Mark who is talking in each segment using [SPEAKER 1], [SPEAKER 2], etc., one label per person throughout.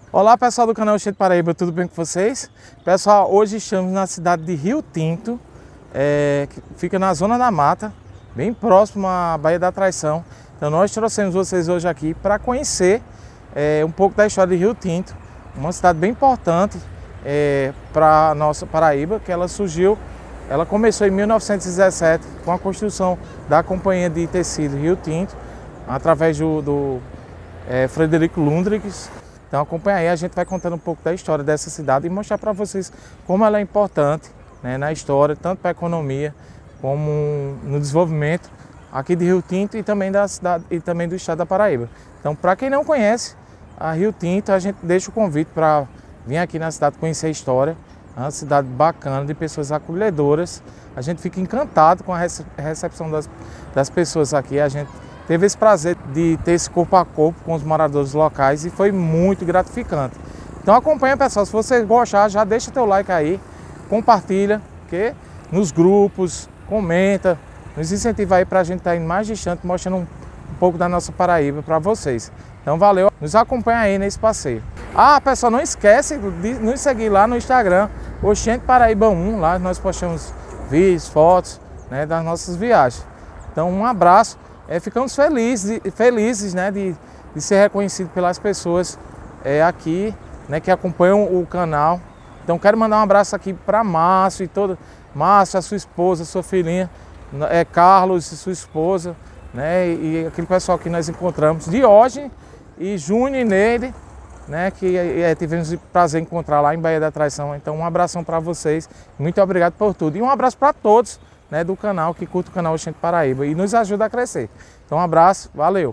[SPEAKER 1] Olá pessoal do canal Enchente Paraíba, tudo bem com vocês? Pessoal, hoje estamos na cidade de Rio Tinto, que fica na Zona da Mata, bem próximo à Baía da Traição. Então nós trouxemos vocês hoje aqui para conhecer um pouco da história de Rio Tinto, uma cidade bem importante para a nossa Paraíba, que ela começou em 1917 com a construção da Companhia de Tecido Rio Tinto, através do Frederico Lundrigues. Então acompanha aí, a gente vai contando um pouco da história dessa cidade e mostrar para vocês como ela é importante, né, na história, tanto para a economia como no desenvolvimento aqui de Rio Tinto e também da cidade e também do estado da Paraíba. Então, para quem não conhece a Rio Tinto, a gente deixa o convite para vir aqui na cidade conhecer a história. É uma cidade bacana, de pessoas acolhedoras. A gente fica encantado com a recepção das pessoas aqui. A gente teve esse prazer de ter esse corpo a corpo com os moradores locais e foi muito gratificante. Então acompanha, pessoal, se você gostar, já deixa teu like aí, compartilha, okay? Nos grupos, comenta, nos incentiva aí para a gente estar indo mais distante, mostrando um pouco da nossa Paraíba para vocês. Então valeu, nos acompanha aí nesse passeio. Ah, pessoal, não esquece de nos seguir lá no Instagram, Enchente Paraíba 1, lá nós postamos vídeos, fotos, né, das nossas viagens. Então um abraço. Ficamos felizes, né, de ser reconhecido pelas pessoas aqui, né, que acompanham o canal. Então quero mandar um abraço aqui para Márcio Márcio, a sua esposa, a sua filhinha, Carlos e sua esposa, né, e aquele pessoal que nós encontramos, Diógenes e Júnior e Neide, né, que tivemos o prazer de encontrar lá em Baía da Traição. Então um abração para vocês, muito obrigado por tudo e um abraço para todos, né, do canal, que curte o canal Enchente Paraíba e nos ajuda a crescer. Então um abraço, valeu!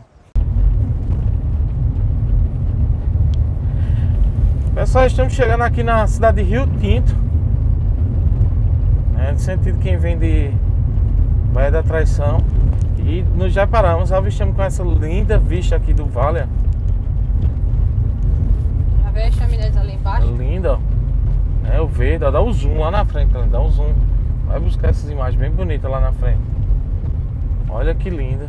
[SPEAKER 1] Pessoal, estamos chegando aqui na cidade de Rio Tinto, no sentido quem vem de Baía da Traição, e nos já paramos, avistamos com essa linda vista aqui do vale.
[SPEAKER 2] Já vê a chaminés ali embaixo?
[SPEAKER 1] É linda, ó. Eu vejo, dá o zoom lá na frente, dá o zoom. Vai buscar essas imagens bem bonitas lá na frente. Olha que linda.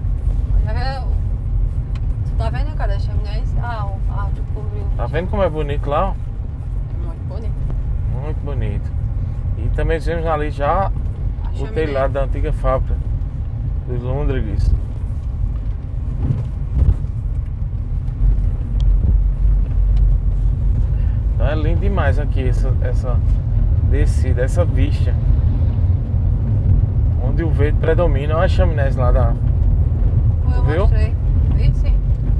[SPEAKER 2] Tu tá vendo, cara, a chaminés? Tu cobriu.
[SPEAKER 1] Tá vendo como é bonito lá? Ó?
[SPEAKER 2] É muito bonito.
[SPEAKER 1] Muito bonito. E também vemos ali já o telhado da antiga fábrica dos Lundrigues. Então é lindo demais aqui essa descida, essa vista. Onde o verde predomina. Olha a chaminés lá da...
[SPEAKER 2] Eu
[SPEAKER 1] viu?
[SPEAKER 2] mostrei. Vi, sim.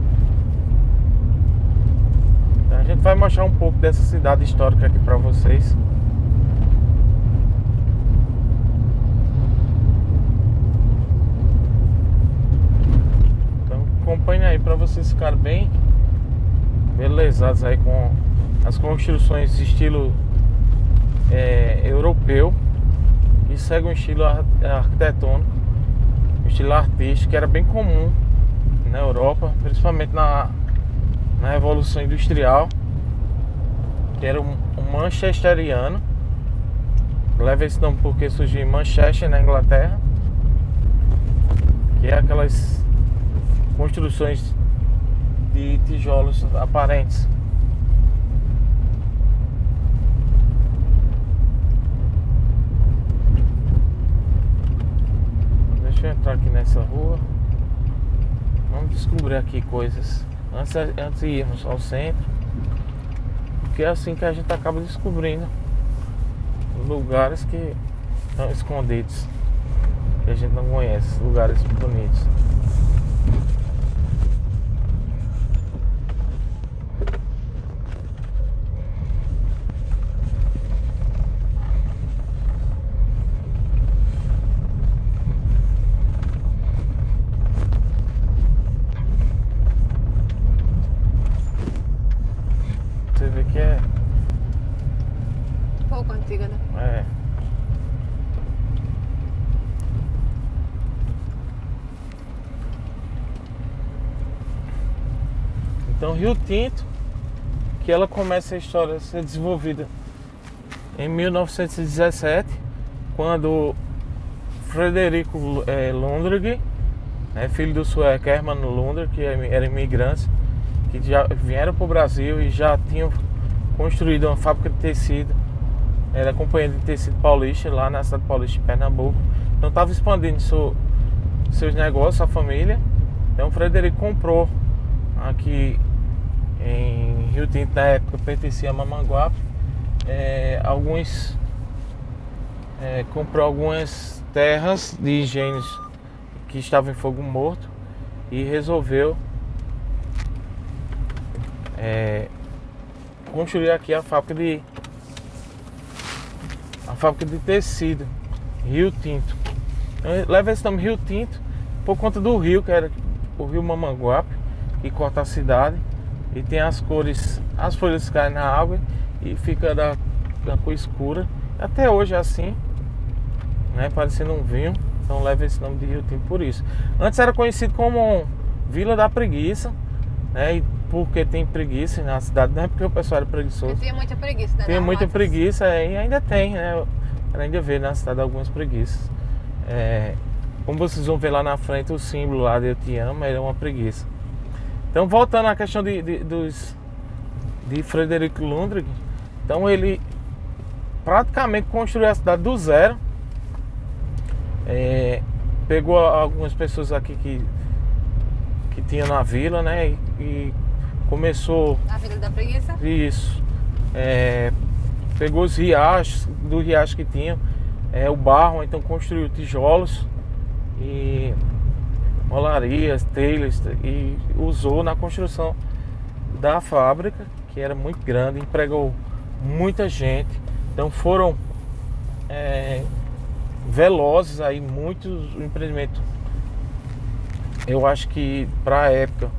[SPEAKER 1] A gente vai mostrar um pouco dessa cidade histórica aqui pra vocês. Então acompanhe aí pra vocês ficarem bem belezados aí com as construções de estilo europeu. E segue um estilo arquitetônico, um estilo artístico que era bem comum na Europa, principalmente na Revolução Industrial, que era um manchesteriano. Leva esse nome porque surgiu em Manchester, na Inglaterra, que é aquelas construções de tijolos aparentes. Deixa eu entrar aqui nessa rua. Vamos descobrir aqui coisas antes de irmos ao centro, porque é assim que a gente acaba descobrindo lugares que estão escondidos, que a gente não conhece, lugares bonitos. Você vê que é
[SPEAKER 2] Um pouco antiga, né?
[SPEAKER 1] Então Rio Tinto, que ela começa a história a ser desenvolvida em 1917, quando Frederico Lundrigues, filho do sueco Herman Lundrigues, que era imigrante, que já vieram para o Brasil e já tinham construído uma fábrica de tecido. Era companhia de tecido paulista lá na cidade paulista de Pernambuco. Então estava expandindo seus negócios, a família. Então o Frederico comprou aqui em Rio Tinto, na época pertencia a Mamanguape, comprou algumas terras de engenhos que estavam em fogo morto e resolveu construir aqui a fábrica de tecido Rio Tinto. Então, leva esse nome Rio Tinto por conta do rio, que era o rio Mamanguape, que corta a cidade e tem as cores, as folhas caem na água e fica da cor escura. Até hoje é assim, né, parecendo um vinho. Então leva esse nome de Rio Tinto por isso. Antes era conhecido como Vila da Preguiça, né? E porque tem preguiça na cidade, não é porque o pessoal era preguiçoso.
[SPEAKER 2] Porque tinha muita preguiça, né?
[SPEAKER 1] Tem muita preguiça e ainda tem, né? Ainda vê na cidade algumas preguiças. Como vocês vão ver lá na frente, o símbolo lá de Eu Te Amo é uma preguiça. Então voltando à questão de Frederico Lundgren, então ele praticamente construiu a cidade do zero. Pegou algumas pessoas aqui que tinha na vila, né? E começou...
[SPEAKER 2] A Vila da Preguiça?
[SPEAKER 1] Isso. Pegou os riachos, do riacho que tinha, o barro, então construiu tijolos e molarias, telhas, e usou na construção da fábrica, que era muito grande, empregou muita gente. Então foram velozes aí, muitos empreendimentos. Eu acho que para a época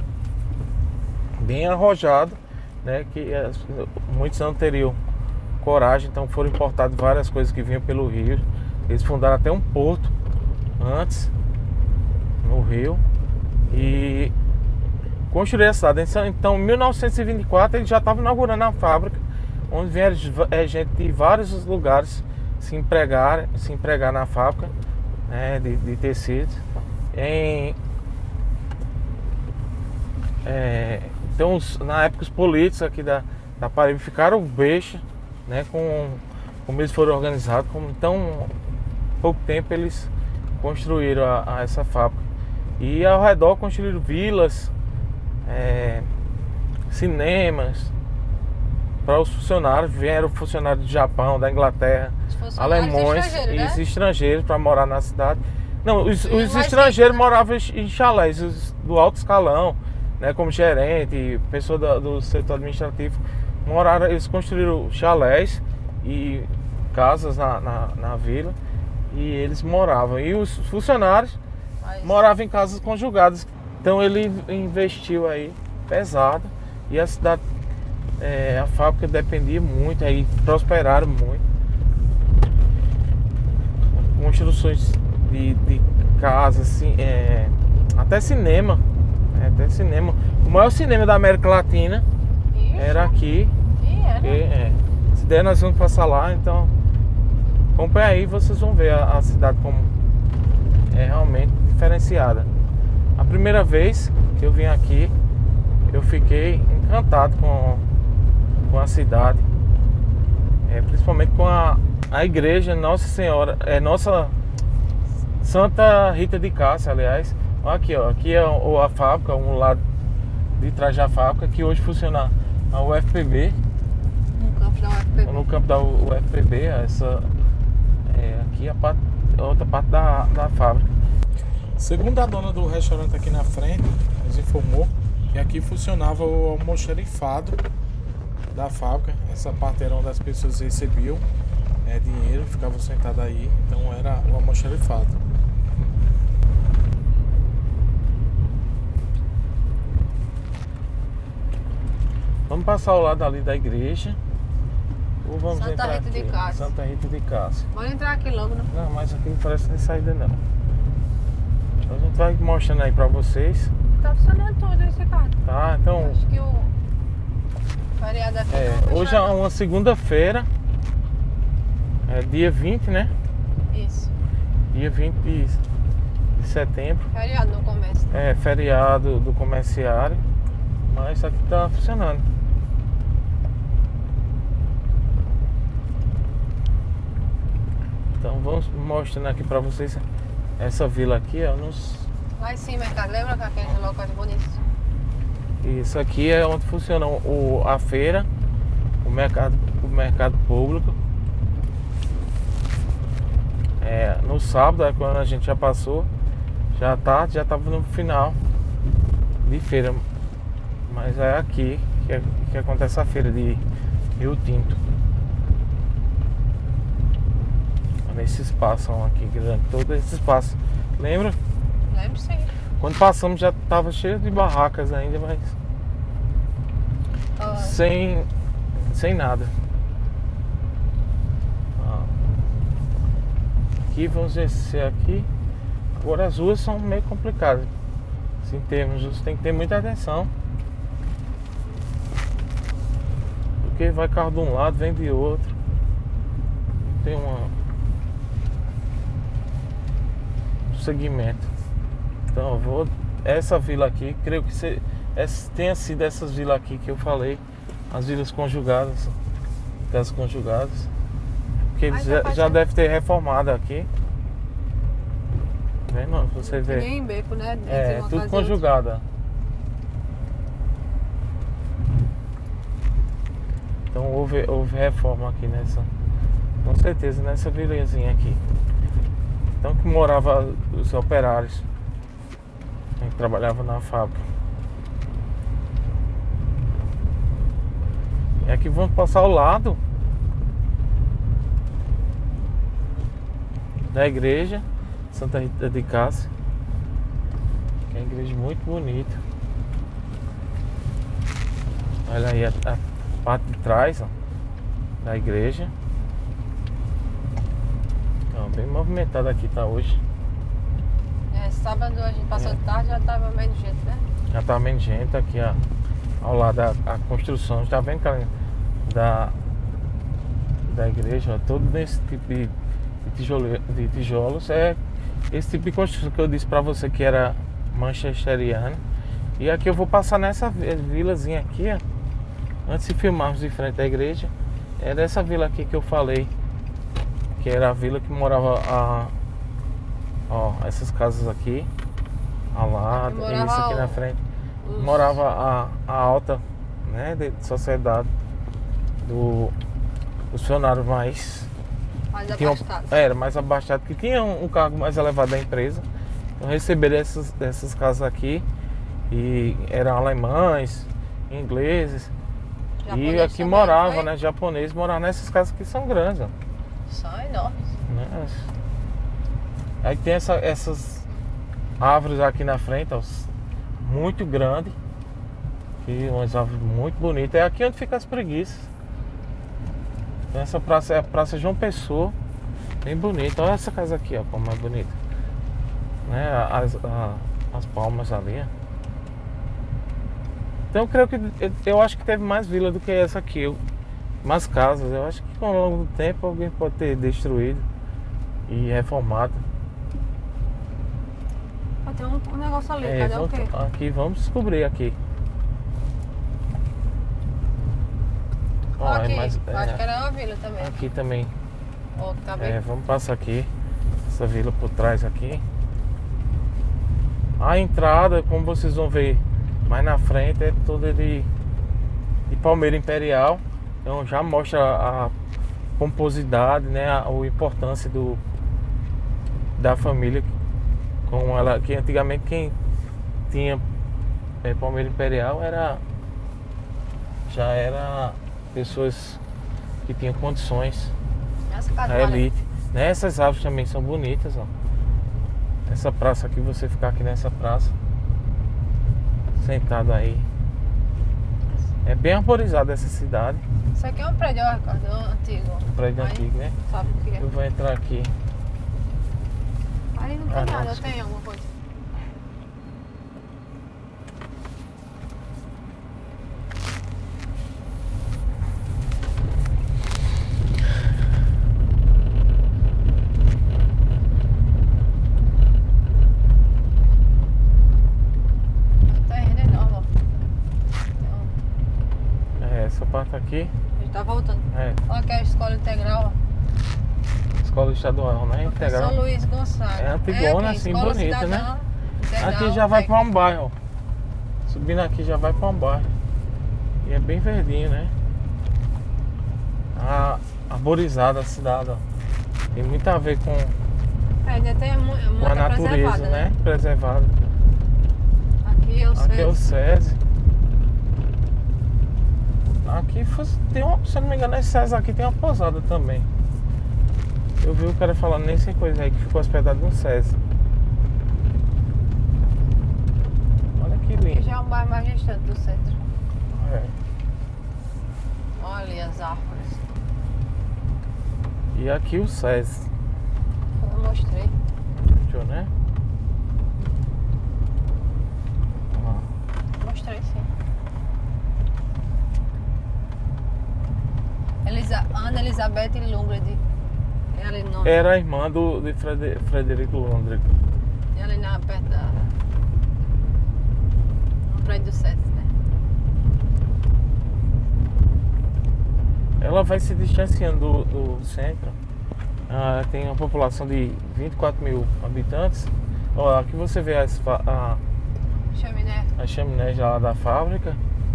[SPEAKER 1] bem arrojado, né, que muitos não teriam coragem, então foram importadas várias coisas que vinham pelo rio. Eles fundaram até um porto antes no rio e construíram a cidade. Então em 1924 eles já estavam inaugurando a fábrica, onde vieram gente de vários lugares se empregar na fábrica, né, de tecidos. Então na época os políticos aqui da Paraíba ficaram besta, né, como eles foram organizados, como tão pouco tempo eles construíram essa fábrica. E ao redor construíram vilas, cinemas para os funcionários. Vieram funcionários do Japão, da Inglaterra, alemães e estrangeiros para morar na cidade. Não, os estrangeiros moravam em chalés do alto escalão, né, como gerente, pessoa do setor administrativo. Eles construíram chalés e casas na vila e eles moravam. E os funcionários moravam em casas conjugadas. Então ele investiu aí pesado e a cidade, a fábrica dependia muito, aí prosperaram muito. Construções de casas, assim, até cinema. O maior cinema da América Latina era aqui. Se der, nós vamos passar lá. Então acompanha aí, vocês vão ver a cidade como é realmente diferenciada. A primeira vez que eu vim aqui, eu fiquei encantado com a cidade, principalmente com a igreja Nossa Senhora, Nossa Santa Rita de Cássia, aliás. Aqui, ó, aqui é a fábrica, um lado de trás da fábrica, que hoje funciona a UFPB.
[SPEAKER 2] No campo da UFPB.
[SPEAKER 1] No campo da UFPB, aqui a outra parte da fábrica. Segundo a dona do restaurante aqui na frente, nos informou que aqui funcionava o almoxarifado da fábrica. Essa parte era onde as pessoas recebiam dinheiro, ficavam sentadas aí, então era o almoxarifado. Vamos passar ao lado ali da igreja. Ou vamos
[SPEAKER 2] Santa
[SPEAKER 1] entrar
[SPEAKER 2] Rita
[SPEAKER 1] aqui?
[SPEAKER 2] de Cássia.
[SPEAKER 1] Santa Rita de Cássia.
[SPEAKER 2] Bora entrar aqui logo, né?
[SPEAKER 1] Não, mas aqui não parece nem saída não. A gente vai mostrando aí pra vocês.
[SPEAKER 2] Tá funcionando tudo esse carro.
[SPEAKER 1] Tá, então...
[SPEAKER 2] Acho que o feriado aqui não
[SPEAKER 1] hoje é uma segunda-feira. Dia 20, né?
[SPEAKER 2] Isso.
[SPEAKER 1] Dia 20 de setembro.
[SPEAKER 2] Feriado no comércio.
[SPEAKER 1] Feriado do comerciário. Mas isso aqui tá funcionando. Então vamos mostrando aqui pra vocês essa vila aqui, ó.
[SPEAKER 2] Lá em cima, cara, lembra que aqueles locais bonitos?
[SPEAKER 1] Isso aqui é onde funciona a feira, o mercado público. No sábado, quando a gente já passou, já tava no final de feira. Mas é aqui que acontece a feira de Rio Tinto. Nesse espaço aqui grande, todo esse espaço. Lembra?
[SPEAKER 2] Lembro sim.
[SPEAKER 1] Quando passamos já tava cheio de barracas ainda, mas sem nada. Aqui vamos descer aqui. Agora as ruas são meio complicadas. Em termos, você tem que ter muita atenção. Porque vai carro de um lado, vem de outro. Tem um segmento. Então eu vou. Essa vila aqui, creio que tenha sido essas vilas aqui que eu falei. As vilas conjugadas. Casas conjugadas. Porque eles já deve ter reformado aqui. Vendo? Você vê.
[SPEAKER 2] Nem em beco, né?
[SPEAKER 1] Tudo conjugada. Então houve reforma aqui nessa. Com certeza nessa vilazinha aqui. Então que morava os operários que trabalhavam na fábrica. E aqui vamos passar ao lado da igreja Santa Rita de Cássia, que é uma igreja muito bonita. Olha aí a parte de trás, ó, da igreja. Então, bem movimentado aqui tá hoje.
[SPEAKER 2] Sábado a gente passou de tarde, já tava menos gente, né?
[SPEAKER 1] Já tá menos gente aqui, ó, ao lado da construção. Tá vendo, cara, da igreja, ó, todo nesse tipo de tijolos. É esse tipo de construção que eu disse pra você que era manchesteriana. E aqui eu vou passar nessa vilazinha aqui, ó. Antes de filmarmos de frente à igreja, é dessa vila aqui que eu falei, que era a vila que morava essas casas aqui ao lado, e isso aqui na frente. Morava a alta, né, de sociedade dos funcionários mais
[SPEAKER 2] abastados.
[SPEAKER 1] Era mais abastado, que tinha um cargo mais elevado da empresa. Então receberam essas casas aqui. E eram alemães, ingleses. Japonês e aqui também, morava, né? Japoneses moravam nessas casas que são grandes, ó.
[SPEAKER 2] São enormes.
[SPEAKER 1] Né? Aí tem essas árvores aqui na frente, ó, muito grande. E umas árvores muito bonitas. É aqui onde ficam as preguiças. Essa praça é a Praça João Pessoa. Bem bonita. Olha essa casa aqui, ó, como é bonita. Né? As palmas ali, ó. Então eu acho que teve mais vila do que essa aqui, mais casas. Eu acho que com o longo do tempo alguém pode ter destruído e reformado.
[SPEAKER 2] Tem um negócio ali, cadê o quê?
[SPEAKER 1] Aqui, vamos descobrir aqui.
[SPEAKER 2] Aqui, acho que era uma vila também.
[SPEAKER 1] Aqui também.
[SPEAKER 2] Tá bem.
[SPEAKER 1] Vamos passar aqui, essa vila por trás aqui. A entrada, como vocês vão ver mais na frente, é toda de palmeira imperial. Então já mostra a pomposidade, né, a importância da família com ela, que antigamente quem tinha palmeira imperial já era pessoas que tinham condições, a elite. Essas árvores também são bonitas, ó. Essa praça aqui, você ficar aqui nessa praça sentado aí, é bem arborizada essa cidade.
[SPEAKER 2] Isso aqui é um prédio, Ricardo, antigo.
[SPEAKER 1] Um prédio antigo, né?
[SPEAKER 2] Sabe o que é?
[SPEAKER 1] Eu vou entrar aqui.
[SPEAKER 2] Ali não tem nada, tem alguma coisa?
[SPEAKER 1] Aqui?
[SPEAKER 2] A gente tá voltando.
[SPEAKER 1] É.
[SPEAKER 2] Olha aqui a escola integral, ó.
[SPEAKER 1] Escola estadual, né? Integral.
[SPEAKER 2] São Luís Gonçalves.
[SPEAKER 1] É antigona,
[SPEAKER 2] aqui,
[SPEAKER 1] assim,
[SPEAKER 2] Escola
[SPEAKER 1] bonita,
[SPEAKER 2] Cidadã,
[SPEAKER 1] né?
[SPEAKER 2] Integral,
[SPEAKER 1] Aqui já vai
[SPEAKER 2] técnica.
[SPEAKER 1] pra um bairro, ó. Subindo aqui já vai pra um bairro. E é bem verdinho, né? Arborizada a cidade, ó. Tem muito a ver com
[SPEAKER 2] Ainda tem muita
[SPEAKER 1] a natureza, né? Preservada.
[SPEAKER 2] Aqui é o
[SPEAKER 1] Aqui é o
[SPEAKER 2] SESI.
[SPEAKER 1] SESI. Aqui tem uma, se eu não me engano, esse SESI aqui tem uma pousada também. Eu vi o cara falando nessa coisa aí que ficou hospedado no SESI. Olha que
[SPEAKER 2] Aqui
[SPEAKER 1] lindo.
[SPEAKER 2] já é um bairro mais distante do centro.
[SPEAKER 1] É.
[SPEAKER 2] Olha ali as árvores.
[SPEAKER 1] E aqui o SESI.
[SPEAKER 2] Eu mostrei.
[SPEAKER 1] Show, né? Ó.
[SPEAKER 2] Mostrei sim. Ana Elizabeth Lundgren. É ali no.
[SPEAKER 1] Era a irmã de Frederico Lundgren.
[SPEAKER 2] É ali na perto da. No prédio do SESI, né?
[SPEAKER 1] Ela vai se distanciando do centro. Tem uma população de 24 mil habitantes. Ó, aqui você vê
[SPEAKER 2] Chaminé.
[SPEAKER 1] a chaminé já lá da fábrica.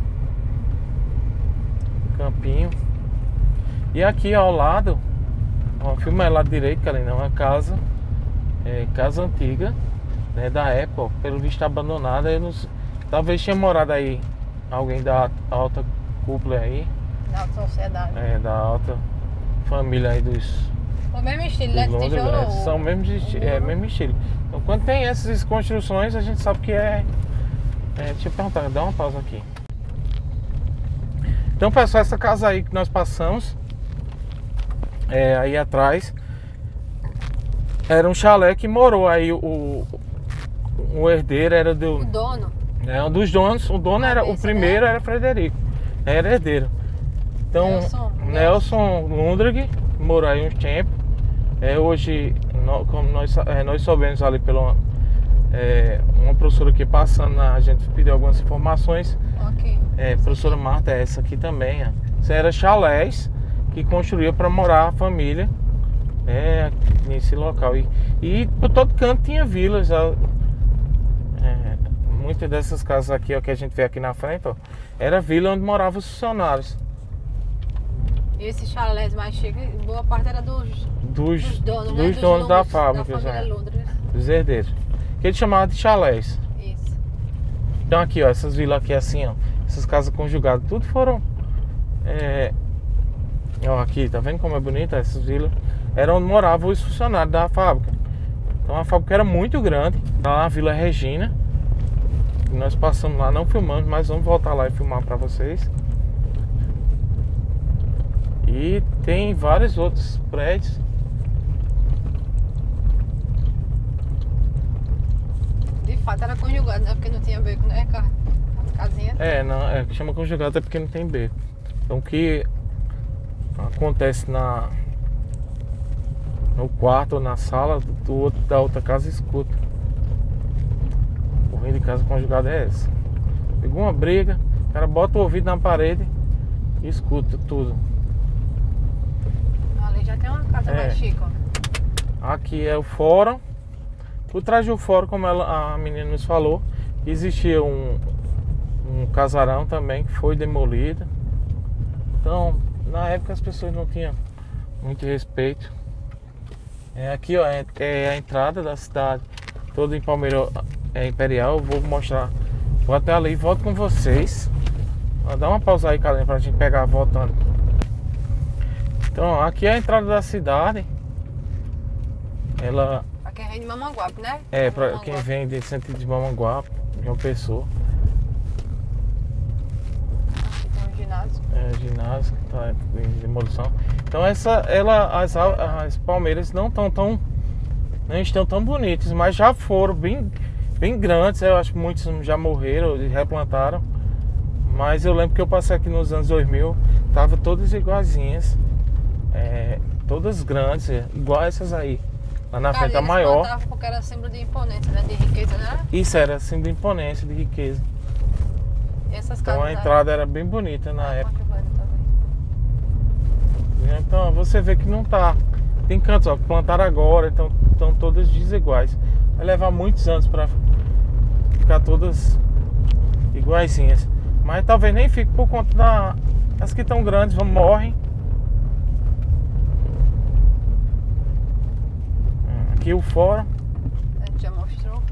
[SPEAKER 1] Campinho. E aqui ao lado, ó, filma aí lá direito, cara, não é uma casa. Casa antiga, né, da época, ó, pelo visto abandonada. Talvez tinha morado aí alguém da alta cúpula aí.
[SPEAKER 2] Da alta sociedade.
[SPEAKER 1] Da alta família aí dos
[SPEAKER 2] O mesmo estilo, né?
[SPEAKER 1] Londres,
[SPEAKER 2] Tijolo.
[SPEAKER 1] são mesmo estilo. Então quando tem essas construções a gente sabe que deixa eu perguntar, dá uma pausa aqui. Então pessoal, essa casa aí que nós passamos aí atrás era um chalé que morou aí o herdeiro era
[SPEAKER 2] O dono.
[SPEAKER 1] um dos donos. O dono era o primeiro, né? Era Frederico, era herdeiro. Então Nelson Lundgren morou aí uns tempos. Hoje, como nós soubemos ali pela uma professora aqui passando, a gente pediu algumas informações.
[SPEAKER 2] Ok.
[SPEAKER 1] Professora Marta, essa aqui também. Isso era chalés que construía para morar a família nesse local. E por todo canto tinha vilas. Muitas dessas casas aqui, ó, que a gente vê aqui na frente, ó, era vila onde moravam os funcionários.
[SPEAKER 2] E esses chalés mais chiques, boa parte era dos donos, né?
[SPEAKER 1] Dos donos da
[SPEAKER 2] Lundgren,
[SPEAKER 1] fábrica,
[SPEAKER 2] da família Lundgren.
[SPEAKER 1] dos herdeiros. Que eles chamavam de chalés.
[SPEAKER 2] Isso.
[SPEAKER 1] Então aqui, ó, essas vilas aqui assim, ó, essas casas conjugadas, tudo foram ó, aqui, tá vendo como é bonita essas vilas? Era onde moravam os funcionários da fábrica. Então a fábrica era muito grande, lá na Vila Regina. E nós passamos lá, não filmamos, mas vamos voltar lá e filmar pra vocês. E tem vários outros prédios.
[SPEAKER 2] De fato era conjugado, né? Porque não tinha beco, né? Casinha.
[SPEAKER 1] Não, chama conjugado até porque não tem beco. Então o que acontece no quarto ou na sala da outra casa escuta. O ruim de casa conjugada é essa. Pegou uma briga, o cara bota o ouvido na parede e escuta tudo.
[SPEAKER 2] Ali já tem uma casa mais chique, ó.
[SPEAKER 1] Aqui é o fórum. Por trás do fórum, como a menina nos falou, existia um casarão também que foi demolido. Então, na época as pessoas não tinham muito respeito. Aqui, ó, é a entrada da cidade, toda em Palmeira Imperial. Eu vou mostrar, vou até ali e volto com vocês. Dá uma pausa aí, Kalene, pra gente pegar voltando. Então, ó, aqui é a entrada da cidade. Ela
[SPEAKER 2] Pra quem vem de Mamanguape, né?
[SPEAKER 1] pra quem vem de sentido de Mamanguape, João Pessoa.
[SPEAKER 2] Aqui tem um ginásio.
[SPEAKER 1] Ginásio que tá em demolição. Então as palmeiras não estão tão bonitas, mas já foram bem grandes. Eu acho que muitos já morreram e replantaram. Mas eu lembro que eu passei aqui nos anos 2000, tava todas iguaizinhas, todas grandes, igual essas aí. Lá na frente a maior.
[SPEAKER 2] Porque era símbolo de imponência, né? De riqueza, né?
[SPEAKER 1] Isso era símbolo de imponência, de riqueza.
[SPEAKER 2] E essas
[SPEAKER 1] Então
[SPEAKER 2] casas
[SPEAKER 1] a entrada era bem bonita na época. Então você vê que não tá. Tem cantos, ó, que plantaram agora, então estão todas desiguais. Vai levar muitos anos para ficar todas iguaizinhas. Mas talvez nem fique por conta das que estão grandes, morrem. Aqui o fora.
[SPEAKER 2] A gente já mostrou.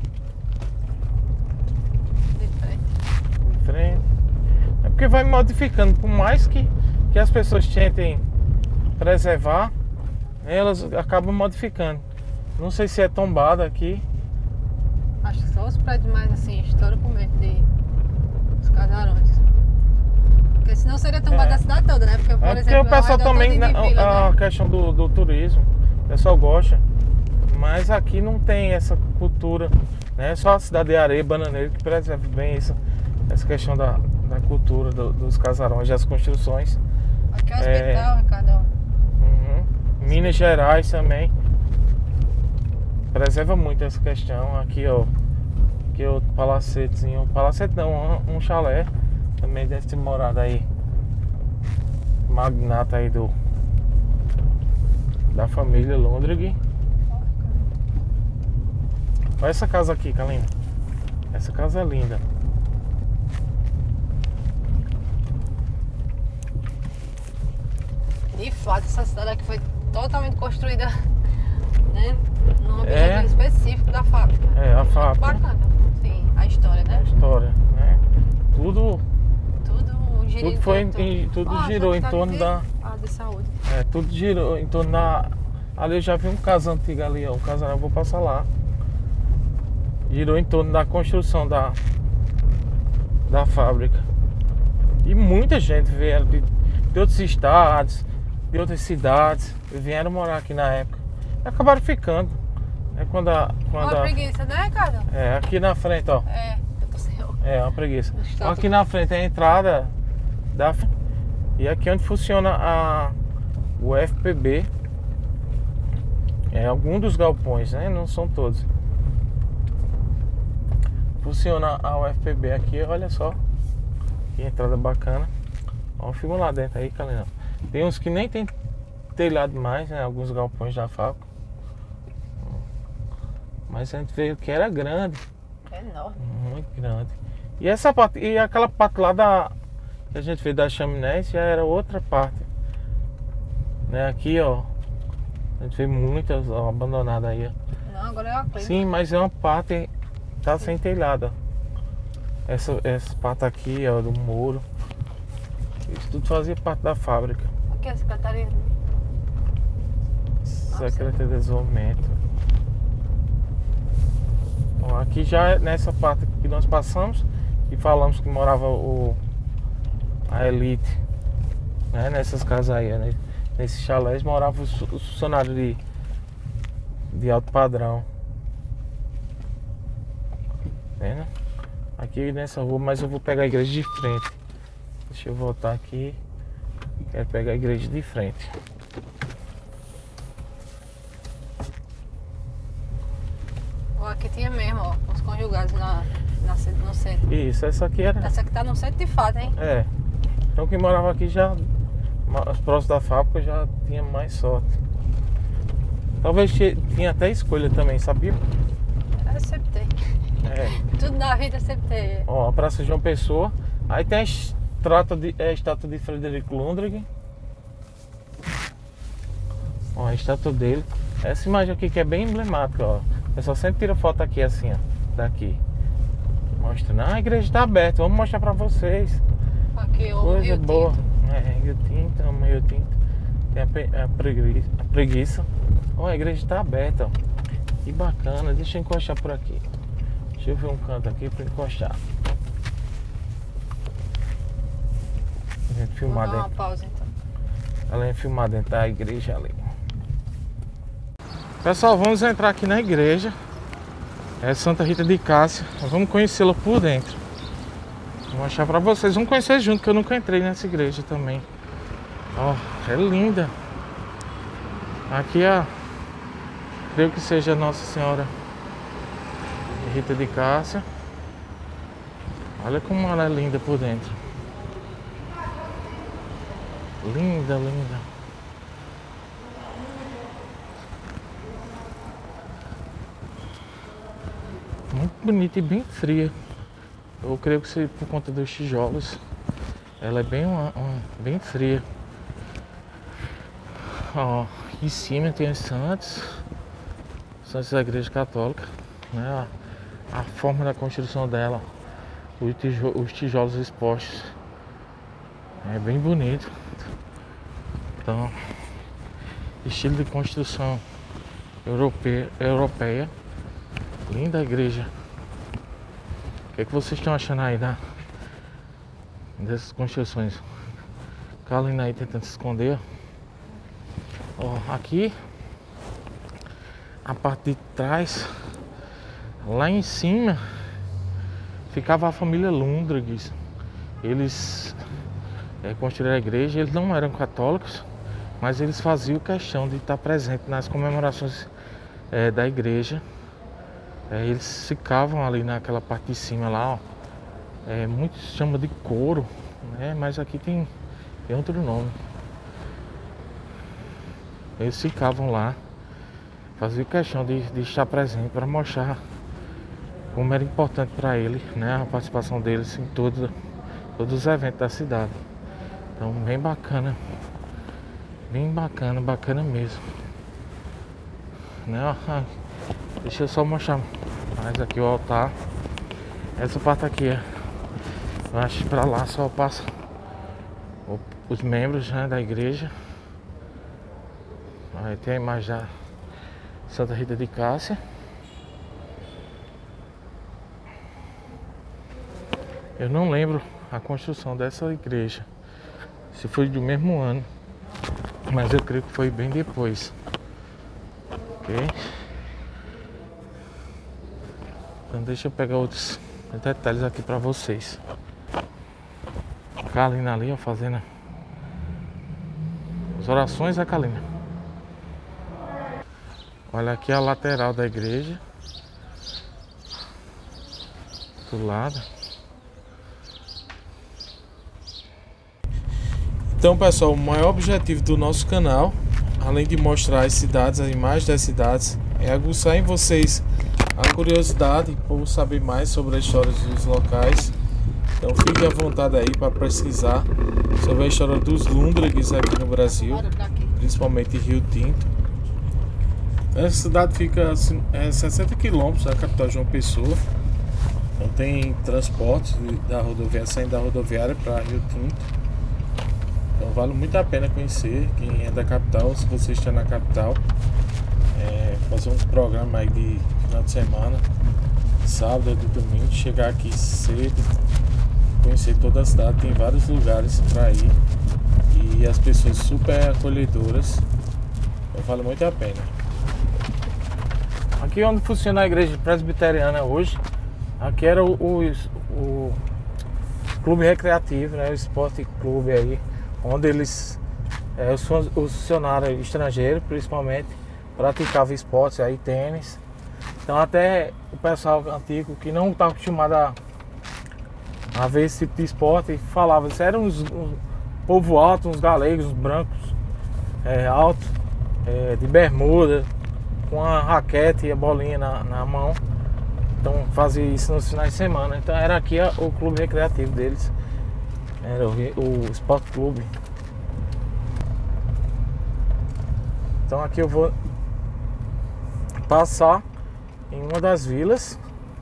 [SPEAKER 2] De frente.
[SPEAKER 1] De frente. É porque vai modificando. Por mais que as pessoas tentem preservar, elas acabam modificando. Não sei se é tombada aqui.
[SPEAKER 2] Acho que só os prédios mais assim, históricos mesmo, dos casarões. Porque senão seria tombada a cidade toda, né? Porque, por exemplo,
[SPEAKER 1] porque o pessoal também,
[SPEAKER 2] vila,
[SPEAKER 1] a questão do turismo, o pessoal gosta. Mas aqui não tem essa cultura, né? Só a cidade de Areia, Bananeiro, que preserva bem essa questão da cultura, dos casarões, das construções.
[SPEAKER 2] Aqui é o hospital, Ricardo.
[SPEAKER 1] Minas Gerais também preserva muito essa questão. Aqui, ó, aqui é outro palacetezinho. Palacete não, um chalé. Também deve ter morado aí magnata aí da família Lundgren. Olha essa casa aqui, Kalina. Essa casa é linda.
[SPEAKER 2] De fato, essa cidade aqui foi totalmente construída, né, num ambiente específico da fábrica.
[SPEAKER 1] A fábrica.
[SPEAKER 2] Bacana, sim, a história, né?
[SPEAKER 1] A história, né? Tudo girou em torno
[SPEAKER 2] de saúde.
[SPEAKER 1] Tudo girou em torno da... Ali eu já vi um casa antigo ali, ó. Um casarão, eu vou passar lá. Girou em torno da construção da fábrica. E muita gente veio de outros estados, de outras cidades, vieram morar aqui na época. E acabaram ficando.
[SPEAKER 2] Uma preguiça, né, Ricardo?
[SPEAKER 1] Aqui na frente, ó.
[SPEAKER 2] Eu tô sem roupa.
[SPEAKER 1] Uma preguiça. Aqui na frente é a entrada e aqui onde funciona o FPB. É algum dos galpões, né? Não são todos. Funciona a UFPB aqui, olha só. Que entrada bacana. Ó, filma lá dentro aí, Kalina. Tem uns que nem tem telhado mais, né? Alguns galpões da fábrica. Mas a gente veio que era grande.
[SPEAKER 2] É enorme.
[SPEAKER 1] Muito grande. E essa parte, e aquela parte lá que a gente fez da chaminé já era outra parte. Né? Aqui, ó. A gente fez muitas abandonadas aí, ó.
[SPEAKER 2] Não, agora é uma coisa.
[SPEAKER 1] Sim, mas é uma parte. Tá sem telhada. Essa parte aqui, ó, do muro. Isso tudo fazia parte da fábrica.
[SPEAKER 2] Aqui é a secretaria.
[SPEAKER 1] Secretaria de Desenvolvimento. Ó, aqui já é nessa parte que nós passamos e falamos que morava a elite, né? Nessas casas aí, né? Nesses chalés moravam os funcionários de alto padrão. Vendo? Aqui nessa rua, mas eu vou pegar a igreja de frente. Deixa eu voltar aqui. Quero pegar a igreja de frente.
[SPEAKER 2] Aqui tinha mesmo, ó, os conjugados no centro.
[SPEAKER 1] Isso, essa aqui era.
[SPEAKER 2] Essa aqui tá no centro de fato, hein?
[SPEAKER 1] Então quem morava aqui já, próximo da fábrica, já tinha mais sorte. Talvez tinha até escolha também, sabia?
[SPEAKER 2] Sempre tem. Tudo na vida sempre tem.
[SPEAKER 1] Ó, a Praça João Pessoa. Aí tem a estátua de Frederico Lundgren. Ó, a estátua dele. Essa imagem aqui que é bem emblemática, ó. O pessoal sempre tira foto aqui assim, ó. Daqui. Mostrando. A igreja tá aberta, vamos mostrar pra vocês.
[SPEAKER 2] Aqui, ó.
[SPEAKER 1] Coisa boa. Rio Tinto, Rio Tinto. Tem a preguiça. Ó, a igreja tá aberta, ó. Que bacana. Deixa eu encostar por aqui. Deixa eu ver um canto aqui pra encostar. A gente filmar
[SPEAKER 2] Vou dar
[SPEAKER 1] dentro.
[SPEAKER 2] uma pausa então.
[SPEAKER 1] Além de filmar dentro da igreja ali. Pessoal, vamos entrar aqui na igreja. É Santa Rita de Cássia. Vamos conhecê-la por dentro. Vou mostrar pra vocês. Vamos conhecer junto, que eu nunca entrei nessa igreja também. Ó, é linda. Aqui creio que seja Nossa Senhora Rita de Cássia. Olha como ela é linda por dentro. Linda, linda. Muito bonita e bem fria. Eu creio que seja por conta dos tijolos. Ela é bem fria. Ó, em cima tem os santos da Igreja Católica, né? A forma da construção dela, os tijolos expostos, é bem bonito. Então, estilo de construção europeia. Linda a igreja. O que é que vocês estão achando aí dessas construções? Kalina aí tentando se esconder. Ó, aqui a parte de trás, lá em cima, ficava a família Lundrigues. Eles construíram a igreja. Eles não eram católicos, mas eles faziam questão de estar presente nas comemorações da igreja. Eles ficavam ali naquela parte de cima lá, ó. Muitos chamam de coro, né? Mas aqui tem outro nome. Eles ficavam lá, faziam questão de estar presente para mostrar como era importante para ele, né? A participação deles em todos os eventos da cidade. Então, bem bacana mesmo, né? Deixa eu só mostrar mais aqui o altar. Essa parte aqui eu acho que pra lá só passa os membros, né, da igreja. Aí tem a imagem da Santa Rita de Cássia. Eu não lembro a construção dessa igreja, se foi do mesmo ano, mas eu creio que foi bem depois. Ok? Então deixa eu pegar outros detalhes aqui pra vocês. A Kalina ali, ó, fazendo as orações da Kalina. Olha aqui a lateral da igreja, do lado. Então, pessoal, o maior objetivo do nosso canal, além de mostrar as cidades, as imagens das cidades, é aguçar em vocês a curiosidade por saber mais sobre a história dos locais. Então fique à vontade aí para pesquisar sobre a história dos Lundrigues aqui no Brasil, principalmente em Rio Tinto. Essa cidade fica a 60 km da capital João Pessoa. Então tem transportes da rodovia, saindo da rodoviária para Rio Tinto. Então vale muito a pena conhecer quem é da capital, se você está na capital. Fazer um programa aí de final de semana, sábado e domingo, chegar aqui cedo, conhecer toda a cidade. Tem vários lugares para ir e as pessoas super acolhedoras, então vale muito a pena. Aqui onde funciona a igreja presbiteriana hoje, aqui era o clube recreativo, né, o esporte clube aí, onde eles, os funcionários estrangeiros principalmente, praticavam esportes aí, tênis. Então até o pessoal antigo que não está acostumado a ver esse tipo de esporte falava, isso eram um povo alto, uns galegos, uns brancos, altos, de bermuda, com a raquete e a bolinha na mão. Então fazia isso nos finais de semana. Então era aqui o clube recreativo deles, era o Sport Clube. Então aqui eu vou passar em uma das vilas.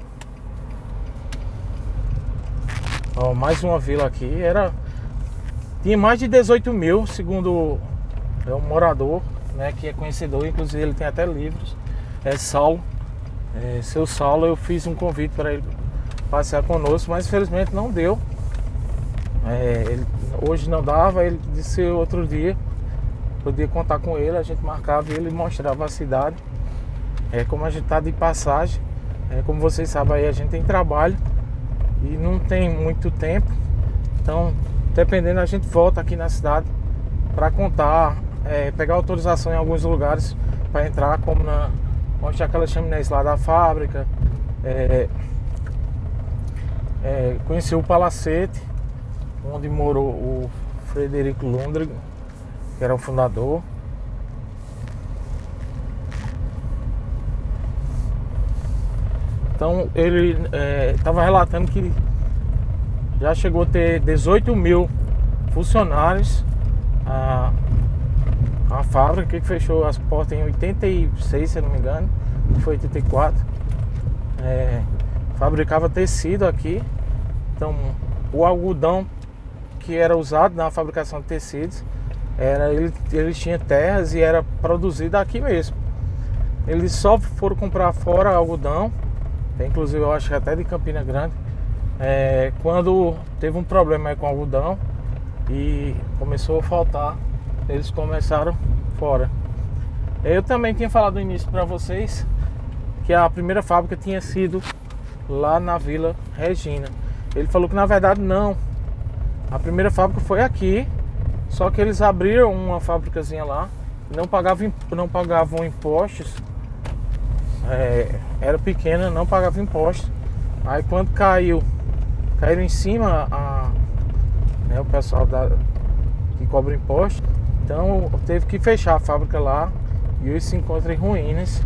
[SPEAKER 1] Ó, mais uma vila aqui. Tinha mais de 18 mil, segundo um morador, né, que é conhecedor, inclusive ele tem até livros. Saulo. Seu Saulo, eu fiz um convite para ele passear conosco, mas infelizmente não deu. Hoje não dava, ele disse outro dia podia contar com ele, a gente marcava e ele mostrava a cidade. Como a gente está de passagem, como vocês sabem aí, a gente tem trabalho e não tem muito tempo. Então, dependendo, a gente volta aqui na cidade para contar, pegar autorização em alguns lugares para entrar, como mostrar aquelas chaminés lá da fábrica, conhecer o palacete onde morou o Frederico Lundrigues, que era o fundador. Então ele estava relatando que já chegou a ter 18 mil funcionários. A fábrica que fechou as portas em 86, se eu não me engano, foi 84. Fabricava tecido aqui. Então o algodão que era usado na fabricação de tecidos, eles tinham terras e era produzido aqui mesmo. Eles só foram comprar fora algodão, inclusive eu acho que até de Campina Grande, quando teve um problema aí com o algodão e começou a faltar, eles começaram fora. Eu também tinha falado no início para vocês que a primeira fábrica tinha sido lá na Vila Regina. Ele falou que na verdade não, a primeira fábrica foi aqui, só que eles abriram uma fábricazinha lá, não pagavam impostos, era pequena, não pagava impostos. Aí quando caíram em cima o pessoal que cobra imposto, então teve que fechar a fábrica lá e hoje se encontra em ruínas,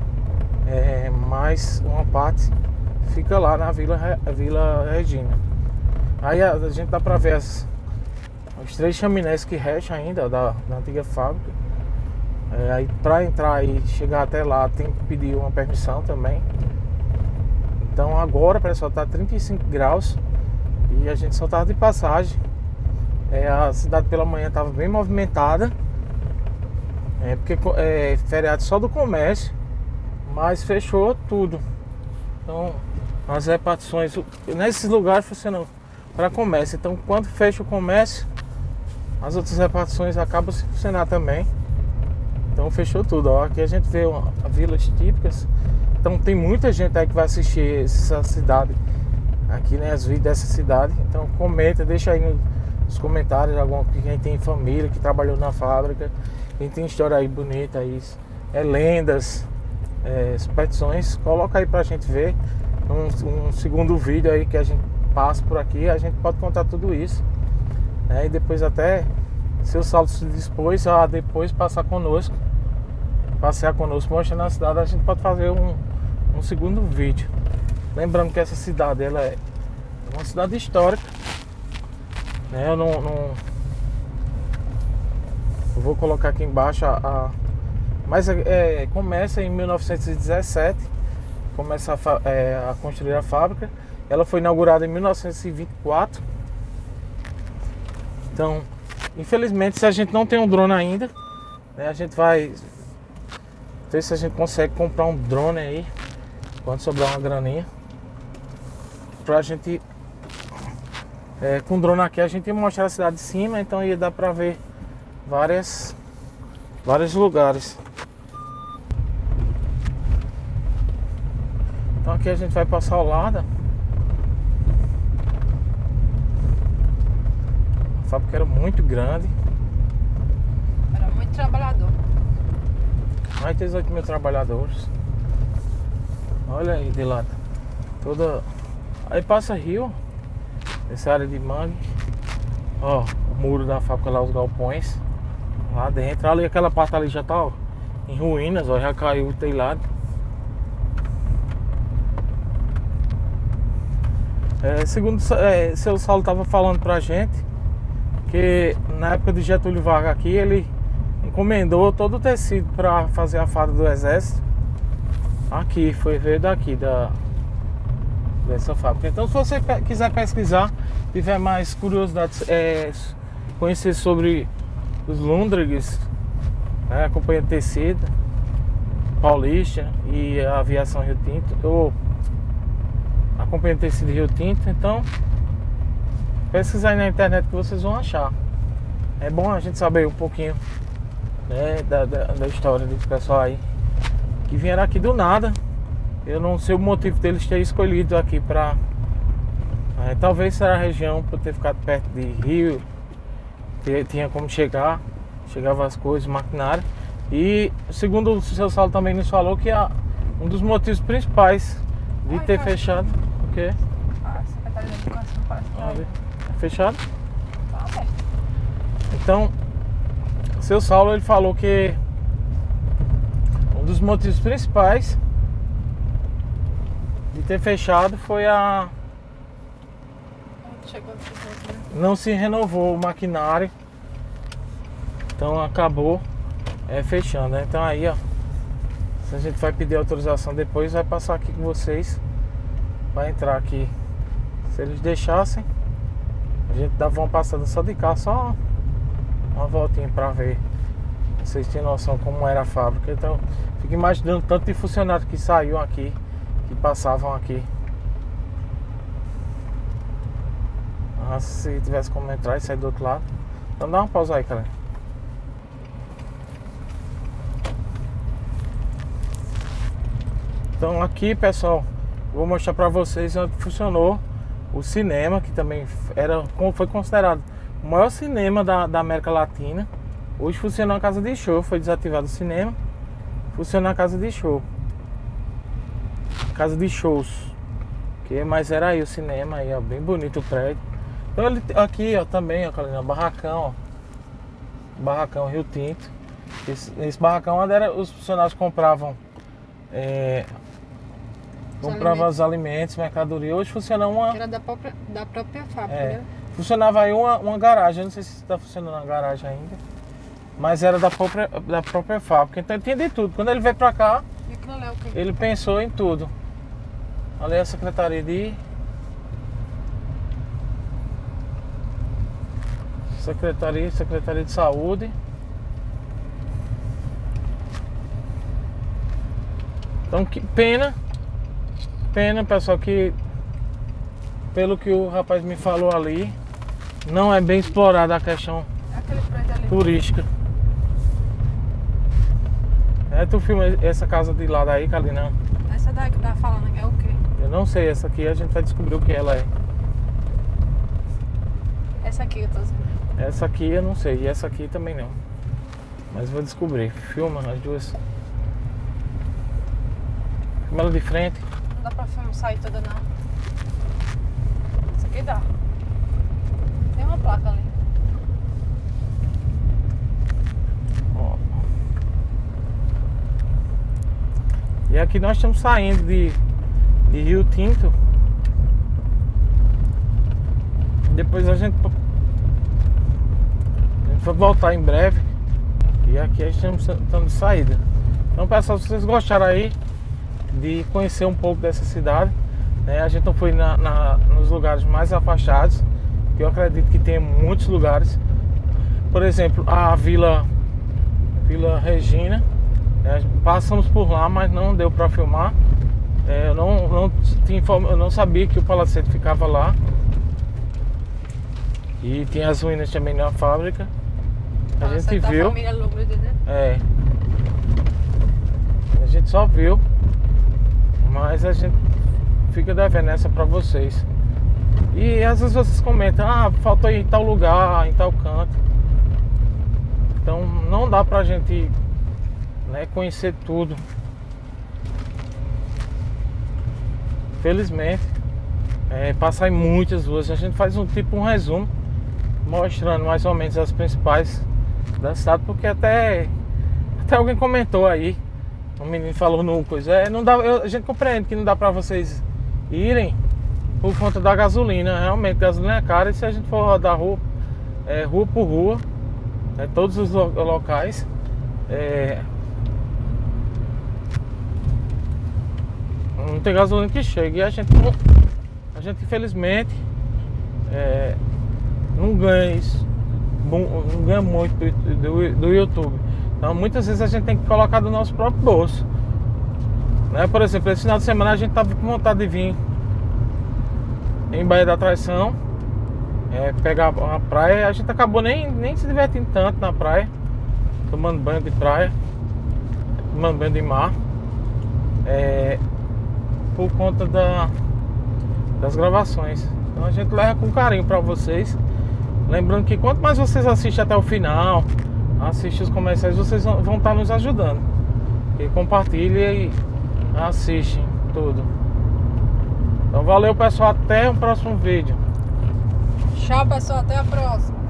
[SPEAKER 1] mas uma parte fica lá na Vila Regina. Aí a gente dá pra ver os 3 chaminés que restam ainda da antiga fábrica. Aí pra entrar e chegar até lá tem que pedir uma permissão também. Então agora, pessoal, tá 35 graus e a gente só tava de passagem. A cidade pela manhã tava bem movimentada, porque feriado só do comércio, mas fechou tudo. Então as repartições nesses lugares funcionam para comércio. Então quando fecha o comércio, as outras repartições acabam se funcionar também. Então fechou tudo. Ó, aqui a gente vê vilas típicas. Então tem muita gente aí que vai assistir essa cidade aqui, né? As vídeos dessa cidade. Então comenta, deixa aí nos comentários quem tem família que trabalhou na fábrica, quem tem história aí bonita aí, lendas, expedições, coloca aí pra gente ver. Um segundo vídeo aí que a gente passa por aqui, a gente pode contar tudo isso, e depois até, se o Saulo se dispôs a depois passear conosco, mostrando a cidade, a gente pode fazer um segundo vídeo. Lembrando que essa cidade, ela é uma cidade histórica, né? Eu vou colocar aqui embaixo mas começa em 1917, começa a construir a fábrica. Ela foi inaugurada em 1924. Então, infelizmente, se a gente não tem um drone ainda, né, a gente vai ver se a gente consegue comprar um drone aí quando sobrar uma graninha, pra gente com o drone aqui a gente ia mostrar a cidade de cima, então ia dar pra ver vários lugares. Então aqui a gente vai passar ao lado. A fábrica era muito grande,
[SPEAKER 2] era muito trabalhador.
[SPEAKER 1] Mais de 18 mil trabalhadores. Olha aí de lado. Aí passa rio, essa área de mangue. Ó, o muro da fábrica lá, os galpões lá dentro. Ali aquela parte ali já tá em ruínas, ó, já caiu o telhado. Segundo seu Saulo estava falando pra gente, que na época de Getúlio Vargas aqui, ele encomendou todo o tecido para fazer a farda do exército. Aqui, veio daqui dessa fábrica. Então se você quiser pesquisar, tiver mais curiosidades, conhecer sobre os Lundregs, a companhia de tecido Paulista e a aviação Rio Tinto, ou a companhia de tecido Rio Tinto, então pesquisar aí na internet que vocês vão achar. É bom a gente saber um pouquinho, né, da história desse pessoal aí que vieram aqui do nada. Eu não sei o motivo deles terem escolhido aqui pra... talvez será a região por ter ficado perto de rio, tinha como chegava as coisas, maquinário. E segundo o seu Saulo também nos falou que um dos motivos principais de ter fechado, o quê?
[SPEAKER 2] Secretaria da Educação parece que
[SPEAKER 1] É fechado?
[SPEAKER 2] tá aberto.
[SPEAKER 1] Então, o seu Saulo, ele falou que um dos motivos principais de ter fechado foi a...
[SPEAKER 2] Chegou aqui, né?
[SPEAKER 1] Não se renovou o maquinário. Então acabou fechando, né? Então aí, ó, se a gente vai pedir autorização depois, vai passar aqui com vocês. Vai entrar aqui. Se eles deixassem, a gente dava uma passada só de carro, só uma voltinha pra ver. Vocês têm noção como era a fábrica. Então, fico imaginando tanto de funcionários que saíam aqui, que passavam aqui. Ah, se tivesse como entrar e sair do outro lado. Então dá uma pausa aí, cara. Então aqui, pessoal, vou mostrar pra vocês onde funcionou o cinema, que também foi considerado o maior cinema da América Latina. Hoje funciona uma casa de show, foi desativado o cinema, funciona a casa de show. Casa de shows. Mas era aí o cinema, aí, ó, bem bonito o prédio. Então ele aqui, ó, também, ó, barracão, ó. Barracão Rio Tinto. Esse barracão onde os funcionários compravam os alimentos, mercadoria. Hoje funciona uma...
[SPEAKER 2] Era da própria fábrica, né?
[SPEAKER 1] Funcionava aí uma garagem. Eu não sei se está funcionando a garagem ainda, mas era da própria fábrica. Então ele tinha de tudo. Quando ele veio pra cá, ele pensou em tudo. Ali é a Secretaria de Saúde. Então que pena, pessoal, que pelo que o rapaz me falou ali, não é bem explorada a questão turística. Tu filma essa casa de lá daí, Kalina?
[SPEAKER 2] Essa daí que tá falando é o quê?
[SPEAKER 1] Eu não sei, essa aqui a gente vai descobrir o que ela é.
[SPEAKER 2] Essa aqui eu tô dizendo.
[SPEAKER 1] Essa aqui eu não sei, e essa aqui também não. Mas vou descobrir. Filma as duas. Filma ela de frente.
[SPEAKER 2] Não dá pra filmar sair toda não. Isso aqui dá. Tem uma placa ali.
[SPEAKER 1] Ó. E aqui nós estamos saindo de Rio Tinto. Depois a gente vai voltar em breve. E aqui estamos de saída. Então, pessoal, se vocês gostaram aí de conhecer um pouco dessa cidade, né? A gente não foi nos lugares mais afastados, que eu acredito que tem muitos lugares. Por exemplo, a Vila Regina, né? Passamos por lá, mas não deu para filmar. Eu não sabia que o Palacete ficava lá. E tinha as ruínas também na fábrica. A gente viu. A gente só viu. Mas a gente fica devendo essa pra vocês. E às vezes vocês comentam: ah, faltou ir em tal lugar, em tal canto. Então não dá pra gente, né, conhecer tudo. Felizmente, passar em muitas ruas. A gente faz um resumo, mostrando mais ou menos as principais da cidade, porque até alguém comentou aí, um menino falou no coisa, não dá, a gente compreende que não dá pra vocês irem por conta da gasolina. Realmente, gasolina é cara, e se a gente for rodar rua por rua, todos os locais, não tem gasolina que chegue. E a gente infelizmente não ganha isso, não ganha muito do YouTube. Então muitas vezes a gente tem que colocar do nosso próprio bolso, né? Por exemplo, esse final de semana a gente tava com vontade de vir em Baía da Traição, pegar a praia. A gente acabou nem se divertindo tanto na praia, tomando banho de praia, tomando banho de mar, por conta das gravações. Então a gente leva com carinho pra vocês. Lembrando que quanto mais vocês assistem até o final, assistem os comerciais, vocês vão estar nos ajudando. E compartilhem e assistem tudo. Então valeu, pessoal, até o próximo vídeo.
[SPEAKER 2] Tchau, pessoal, até a próxima.